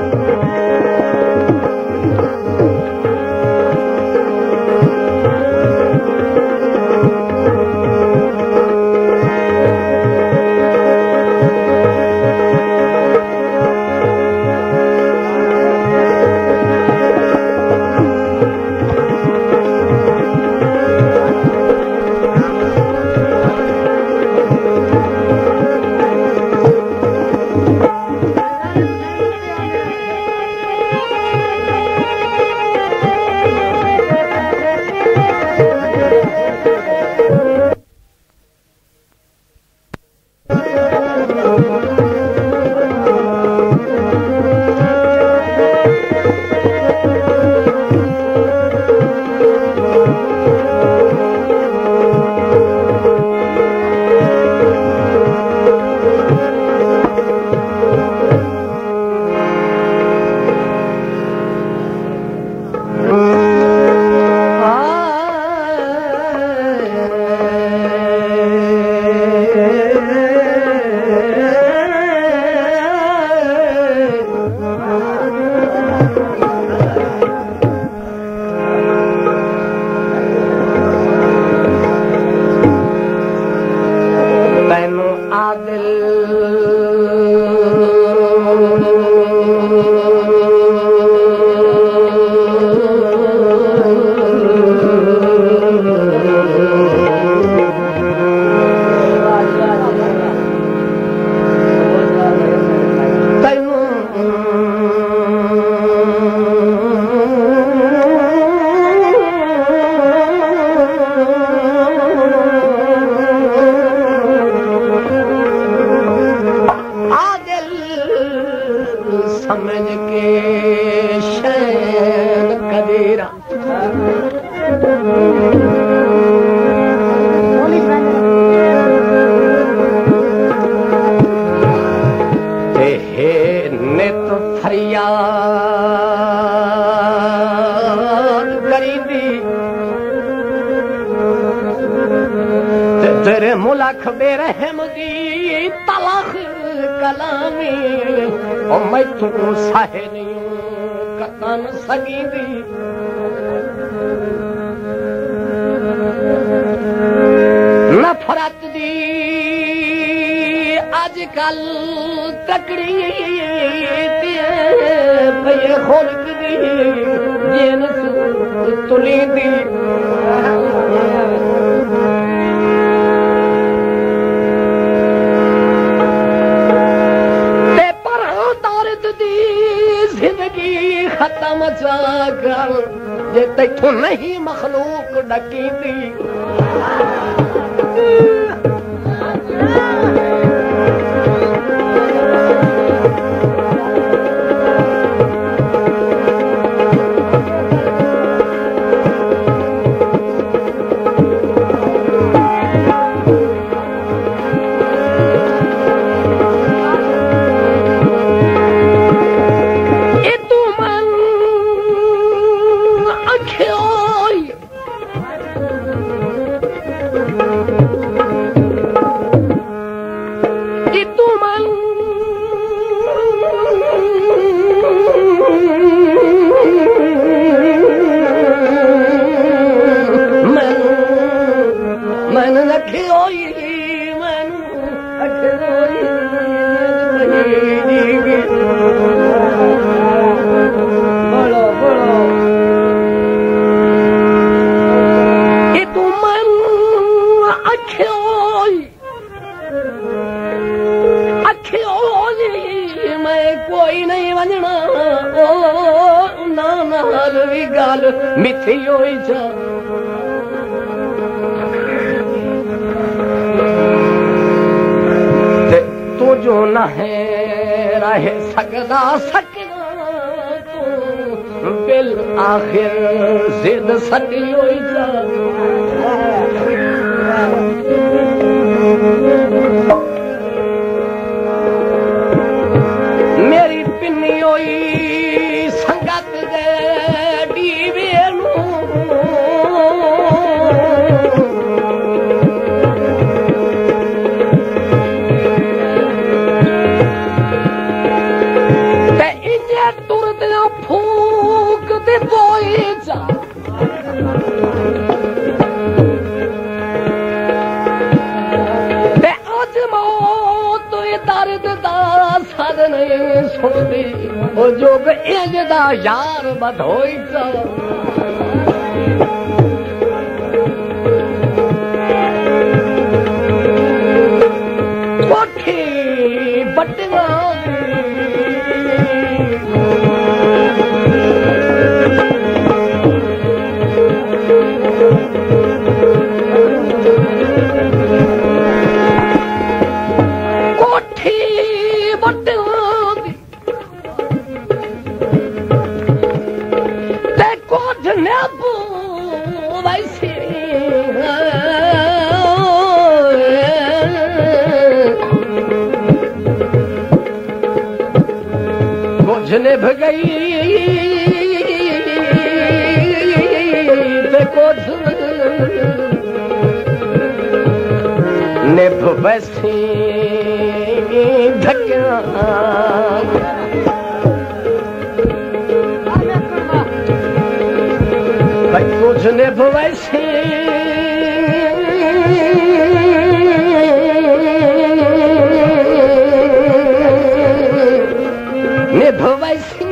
तेरे मुलख बेरहम दी तलख कलामी ओ मैं तू सहे नहीं कतन सगी दी नफरत दी अजकल तकड़ी पे खुल्क दी जिनस तुली दी जिंदगी खत्म जाकर जे तैथों नहीं मखलूक डकी दी मिठी होई जा तू जो न है रहे सकदा सकना तू बिल आखिर जिद सकी होई जा मेरी पिन्नी होई संगत दे तुरदियां फूक दी पोई जा ते अज मौत दर्द दा सर नहीं सुनदी ओ जोग इंज दा यार बधोई जा निभ गई निभ वैसी धक्या कुछ निभ वैसी निभ वैसी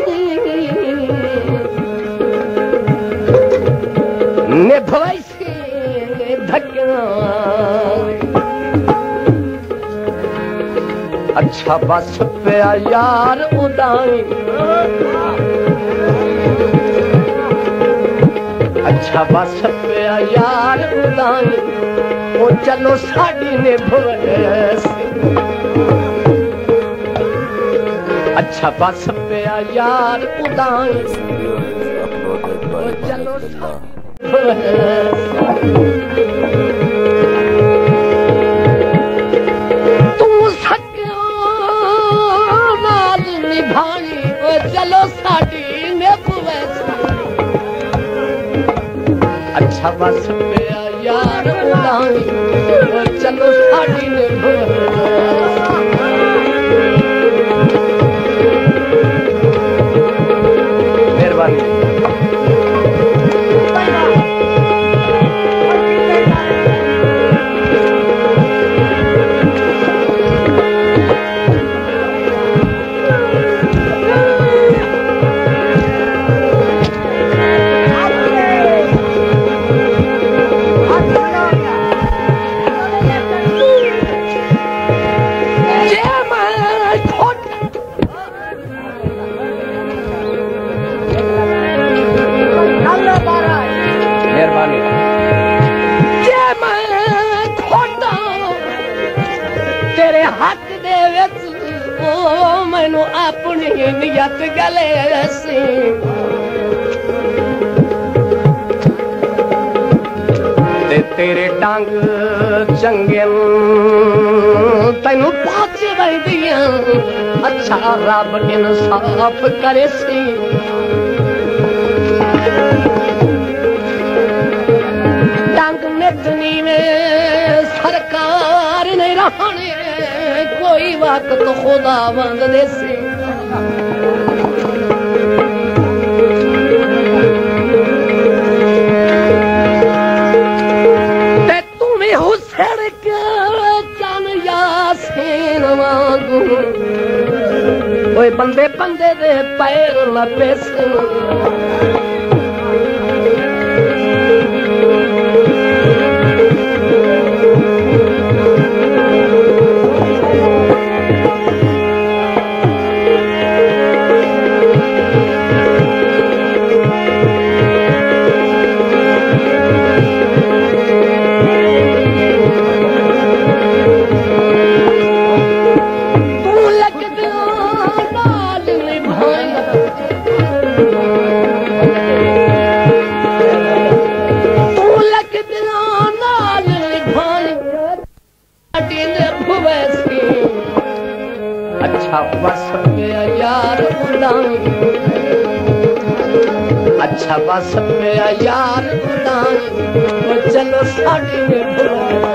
निभ वैसी धक्या अच्छा बस पे यार उदाई अच्छा बस पे यार उदाई वो चलो साड़ी निभ वैसी अच्छा बस पे यार उदाई चलो तू सकिया नाल निभाई चलो साड़ी निभ वैसी अच्छा बस पे यार उदाई चलो साड़ी निभ मेहरबानी मैनू अपनी नियत गले सी ते तेरे डंग चंगे तेनू पाच बंदियां अच्छा रब इंसाफ करे सी डंग नितनी में सरकार नहीं रहने कोई वक्त खुदा बंद देसी ते तुम्हें हुसैन के चन यासीन वांगू ओए बंदे बंदे दे पैर लपे अच्छा बस पे यार उड़ाई अच्छा बस पे यार उड़ाई चलो साड़ी में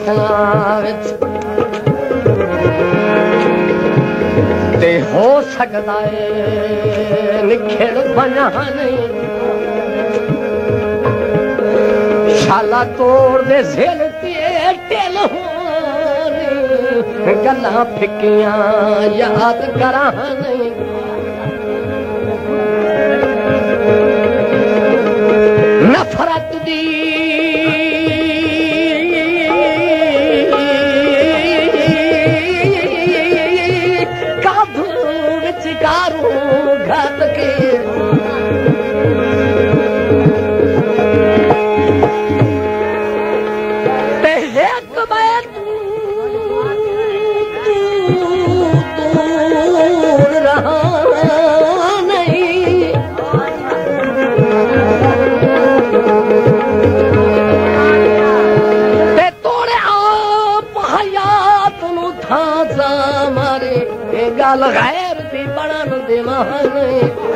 ते हो सकता है निखेड़ बना नहीं शाला तोड़ दे सिर टेल गल्ला फिकियां याद करा नहीं नफरत दी काबू विच कारू घात के गल गैर थी बनन दे महाने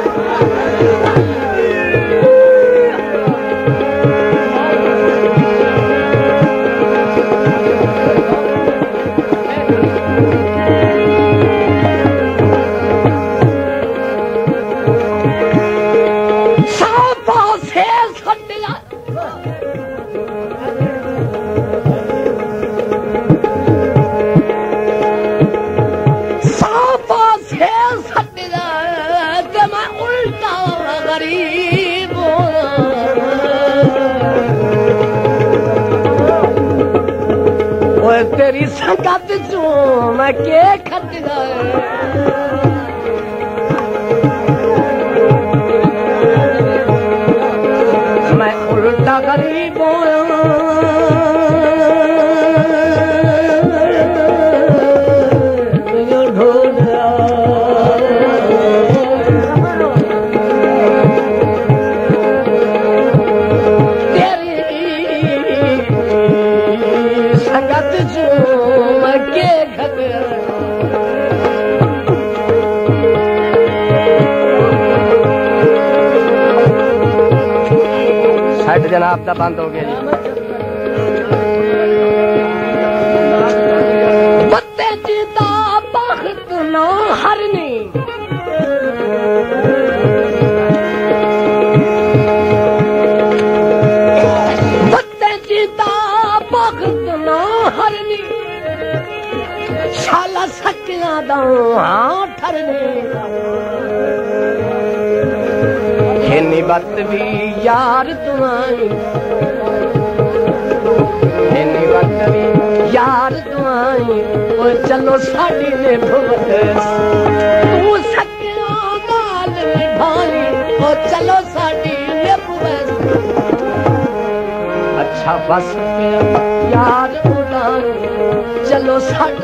साफा से छड्या तेरी संगत चो मैं के खटदा मैं उल्टा गरीब जनाब दा बंद हो गया जी बत्ते जीता बख्त ना हरनी बत्ते जीता बख्त ना हरनी शाला सकिया दा हाँ ठरनी इन्नी बात भी यार तुम्हारी इन्नी बात भी यार तुम्हारी वो चलो साड़ी ने भुवत तू सकिया गाल निभाई वो चलो साड़ी ने भुवत अच्छा बस यार उड़ाई चलो साड़ी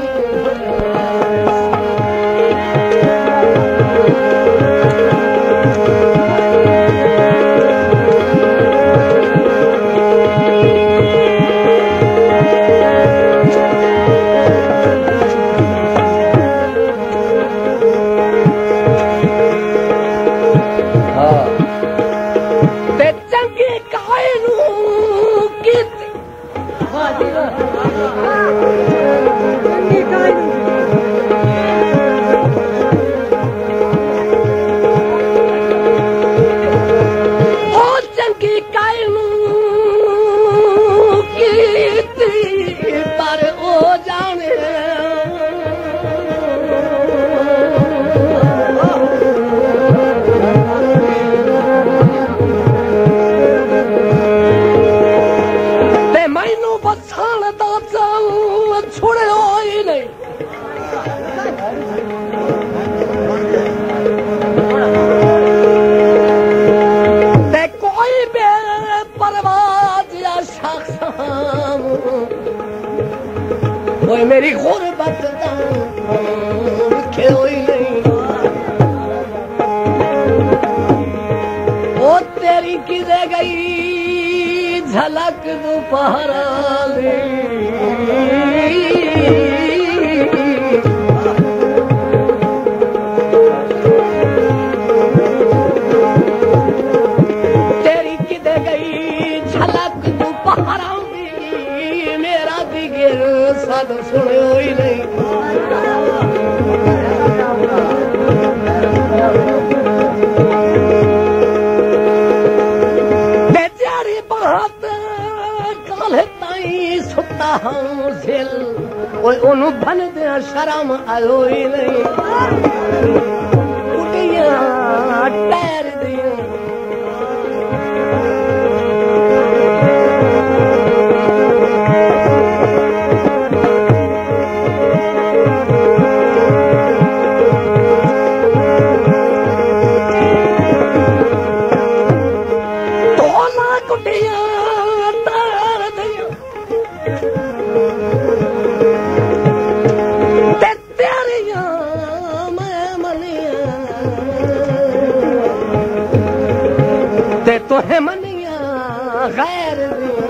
मेरी गुरबत खोई नहीं वो तेरी किधे गई झलक दोपहरा तेरी किधे गई झलक दोपहरा मेरा दिगे असा तो सुने ही नहीं बेचारी बात काले ताई सुता हूं झिल ओनू बन दिया शर्म आयो ही नहीं कुटिया टैर दिया तो है मनिया गैर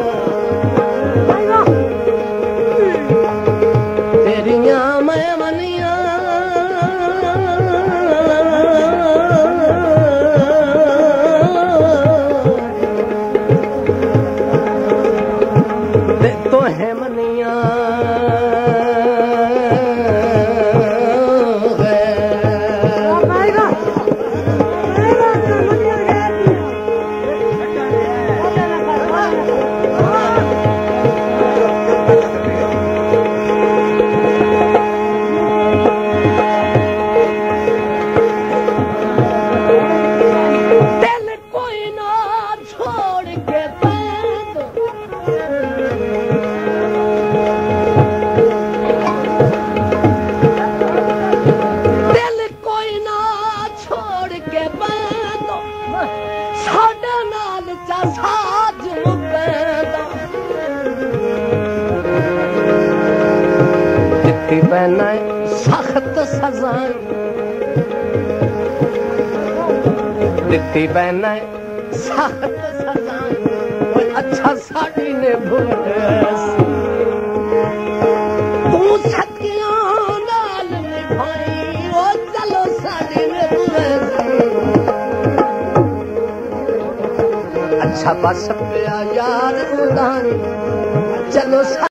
तेरिया मैं मनिया तो है मनिया बहना सख्त सजाएं दिती बहना सख्त सजाएं अच्छा साड़ी ने भूल तू सकिया नाल निभाई वो चलो साड़ी ने भूल अच्छा बस गया यार उड़ान चलो